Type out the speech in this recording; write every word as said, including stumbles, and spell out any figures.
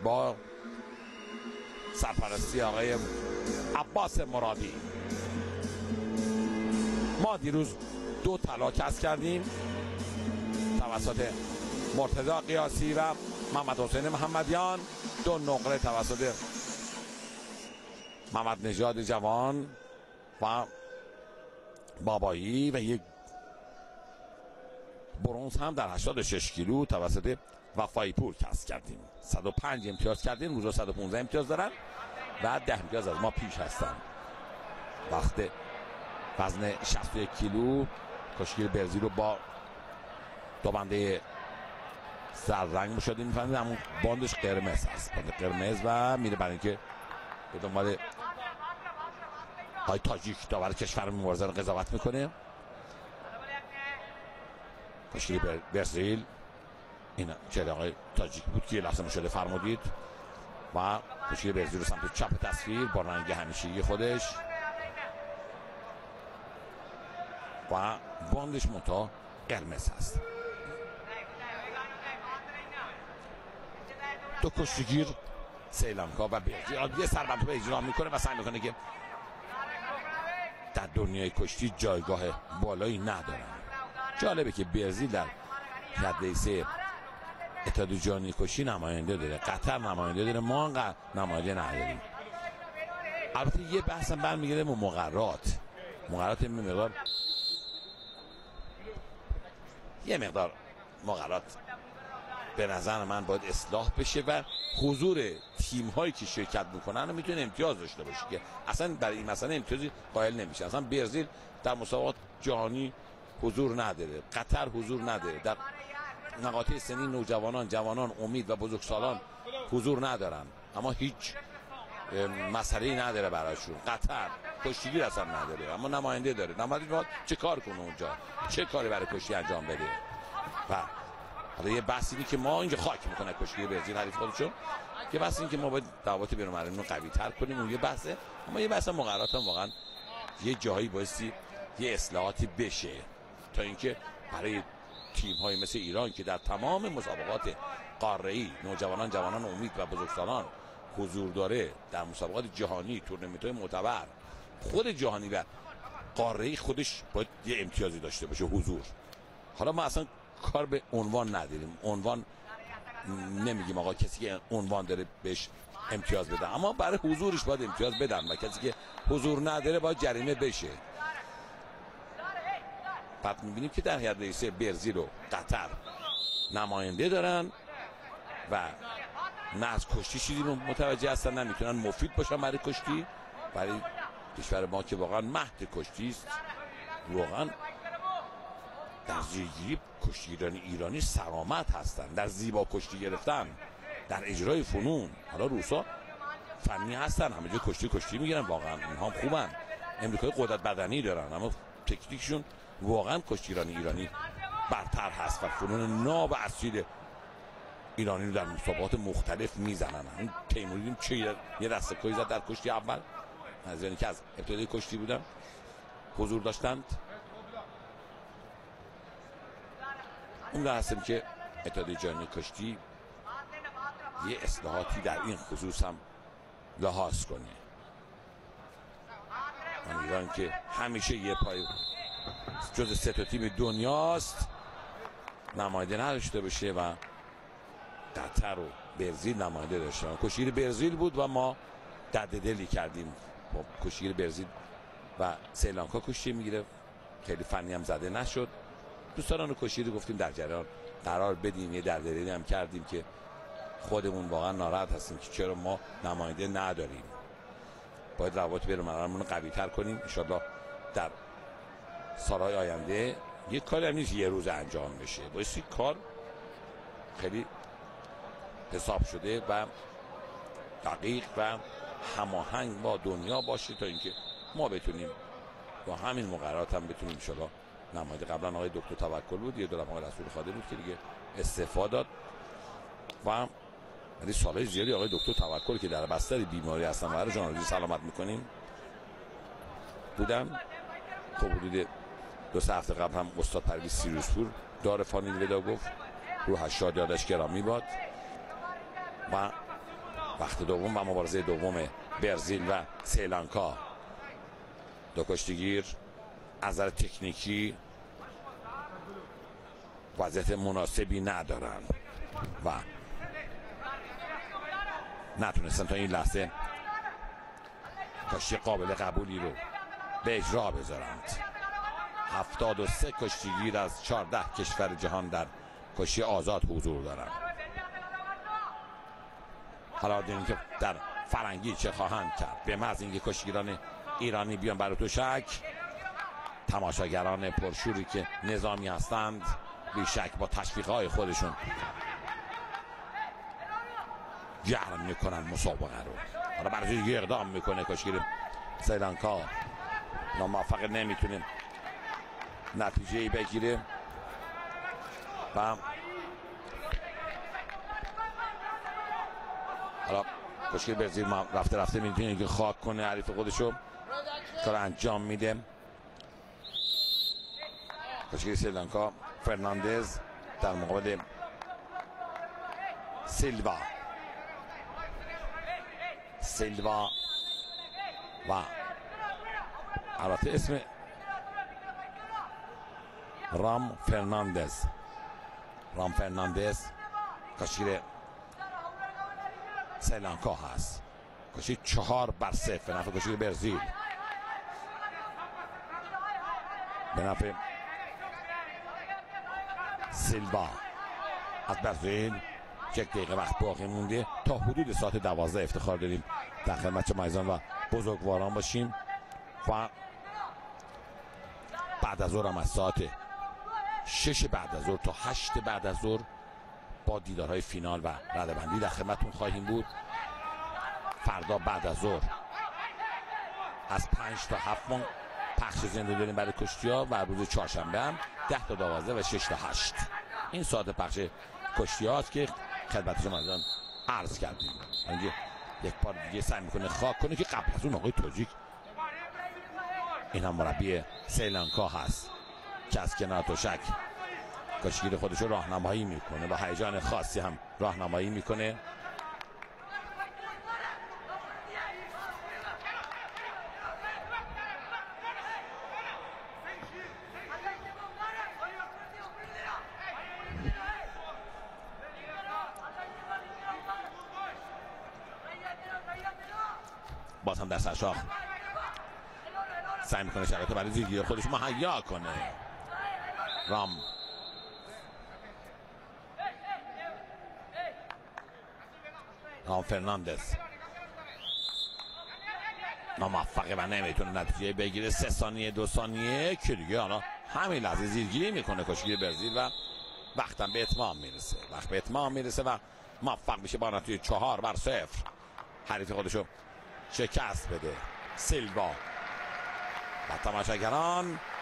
با سرپرستی آقای عباس مرادی. ما دیروز دو طلا کسب کردیم توسط مرتضی قیاسی و محمد حسین محمدیان، دو نقره توسط محمد نژاد جوان و بابایی و یک برنز هم در هشتاد و شش کیلو توسط وفایی پور کسب کردیم. صد و پنج امتیاز کردیم، روزا صد و پانزده امتیاز دارن و ده امتیاز از ما پیش هستن. وقت وزن شصت و یک کیلو کشتی برزیل رو با دو بنده زرد مشاهده می‌فرمایید، همون باندش قرمز هست، باند قرمز، و میره برای اینکه به دنبال های تاجیک داور کشور مبارزه رو قضاوت میکنه. کشتی برزیل این چهره آقای تاجیک بود که یه لحظه مشاهده فرمودید و کشتی برزیل رو سمت چپ تصویر با رنگ همیشگی خودش و باندش متا قرمز هست. دو کشتیگیر سریلانکا و برزیل یه سربند رو اجرا میکنه و سعی میکنه که در دنیای کشتی جایگاه بالایی ندارن. جالبه که برزیل در رده سه اتحاد جهانی کشتی نماینده داره، قطر نماینده داره، ما انقدر نماینده نداریم. البته یه بحث هم برمیگرده به مقررات مقررات یه مقدار یه مقدار مقررات به نظر من باید اصلاح بشه و حضور تیم هایی که شرکت میکنن میتونه امتیاز داشته باشه که اصلا برای این مسئله امتیازی قائل نمیشه. اصلا برزیل در مسابقات جهانی حضور نداره، قطر حضور نداره، در مقاطع سنی نوجوانان، جوانان، امید و بزرگسالان حضور ندارن، اما هیچ مسئله‌ای نداره براشون. قطر کشتیگیر اصلا نداره اما نماینده داره. نماینده چه کار کنه اونجا، چه کاری برای کشتی انجام بده؟ و حالا یه بحث اینه که ما اینجا خاک میکنه کشتی برزیل حریف خودشون، که بحث اینه که ما باید دعوات بین‌المللی رو قوی تر کنیم، اون یه بحثه. اما یه بحث مقررات هم واقعا یه جایی بایستی یه اصلاحاتی بشه تا اینکه برای تیم های مثل ایران که در تمام مسابقات قاره‌ای نوجوانان، جوانان، امید و بزرگسالان حضور داره، در مسابقات جهانی، تورنمنت‌های معتبر خود جهانی و قاره‌ای خودش باید یه امتیازی داشته باشه، حضور. حالا ما اصلا کار به عنوان نداریم، عنوان نمیگیم آقا کسی که عنوان داره بهش امتیاز بده، اما برای حضورش باید امتیاز بدن و کسی که حضور نداره باید جریمه بشه. بعد میبینیم که در هیئت رئیسه برزیل و قطر نماینده دارن و نه از کشتی چیزی متوجه هستن، نه میتونن مفید باشن برای کشتی. برای کشور ما که واقعا مهد کشتی است، واقعا در زیرگیری کشتیگیران ایرانی سرامت هستن، در زیبا کشتی گرفتن، در اجرای فنون. حالا روسا فنی هستن، همه جا کشتی کشتی میگیرن، واقعا اینها هم خوبن، امریکای قدرت بدنی دارن، اما تکنیکشون واقعا کشتیگیران ایرانی برتر هست و فنون ناب اصیل ایرانی رو در مسابقات مختلف میزنن. اون تیموری دیدیم چه یه دسته کوی زد در کشتی اول، از یعنی که از ابتدای کشتی بودن حضور داشتند. اون در هستیم که اتحاد جهانی کشتی یه اصلاحاتی در این خصوص هم لحاظ کنه. من ایران که همیشه یه پای جز سه تا تیم دنیاست نماینده نداشته باشه و قطر و برزیل نماینده داشتن. کشتی برزیل بود و ما درد دلی کردیم با کشتی برزیل و سریلانکا کشتی میگیره، خیلی فنی هم زده نشد. دوستان کشتی رو گفتیم در جریان قرار بدیم، یه درد دلی هم کردیم که خودمون واقعا ناراحت هستیم که چرا ما نماینده نداریم. باید روابط بین‌المللیمون رو قوی تر کنیم. ان شاءالله در سالهای آینده یک کاری هم نیست یه روز انجام بشه، باید کار خیلی حساب شده و دقیق و هماهنگ با دنیا باشه تا اینکه ما بتونیم با همین مقررات هم بتونیم ان شاءالله نماینده. قبلا آقای دکتر توکل بود، یه دولت آقای رسول خاطر بود که دیگه استعفا داد و ولی سالهای زیادی آقای دکتر توکل که در بستر بیماری هستن و برای جانروزی سلامت میکنیم بودن. خب حدود دو سه هفته قبل هم استاد پرویز سیروسپور دار فانی ودا گفت، روح شاد یادش گرامی باد و وقت دوم و مبارزه دوم برزیل و سریلانکا. دو کشتیگیر از نظر تکنیکی وضعیت مناسبی ندارن و نتونستن تا این لحظه کشتی قابل قبولی رو به اجرا بذارند. هفتاد و سه کشتیگیر از چهارده کشور جهان در کشتی آزاد حضور دارند. حالا دیدیم که در فرنگی چه خواهند کرد. به محض اینکه کشتیگیران ایرانی بیان برای تشک، تماشاگران پرشوری که نظامی هستند بیشک با تشویق‌های خودشون جهر میکنن مسابقه رو. حالا برای اقدام میکنه کشتیگیر سریلانکا، ناموفق، نمیتونه نتیجه‌ای بگیره و حالا کشتیگیر برزیل رفته رفته میتونه که خاک کنه حریف خودشو، کار انجام میده. کشتیگیر سریلانکا فرناندز در مقابل سیلوا سیلوا و البته اسم رام فرناندز رام فرناندز کشتیگیر سریلانکا هست. کشتی چهار بر صفر به نفع کشتیگیر برزیل، به نفع سیلوا از برزیل. یک دقیقه وقت باقی مونده تا حدود ساعت دوازده افتخار داریم در خدمت میزان و بزرگواران باشیم و بعد از ظهر هم از ساعت شش بعد از ظهر تا هشت بعد از ظهر با دیدارهای فینال و رده‌بندی در خدمتتون خواهیم بود. فردا بعد از ظهر از پنج تا هفت ماه پخش زنده داریم برای کشتی‌ها و روز چهارشنبه هم ده تا دوازده و شش تا هشت. این ساعت پخش کشتی‌هاست که خدمت شما الان عرض کردیم. اگه یک بار دیگه سعی میکنه خاک کنه که قبل از اون آقای توجیک، این هم مربی سریلانکا هست که از کنار تشک کشتیگیر خودش رو راهنمایی میکنه و هیجان خاصی هم راهنمایی میکنه. باز هم در سرشاخ سعی میکنه شرایط برای زیرگیری خودش مهیا کنه. رام رام فرناندز ناموفقه و نمیتونه نتیجه بگیره. سه ثانیه دو ثانیه که دیگه حالا همین لحظه زیرگیری میکنه کشتیگیر برزیل و وقتم به اتمام میرسه. وقت به اتمام میرسه و موفق میشه با نتیجه چهار بر صفر حریف خودشو شکست بده. سیلوا و تماشاگران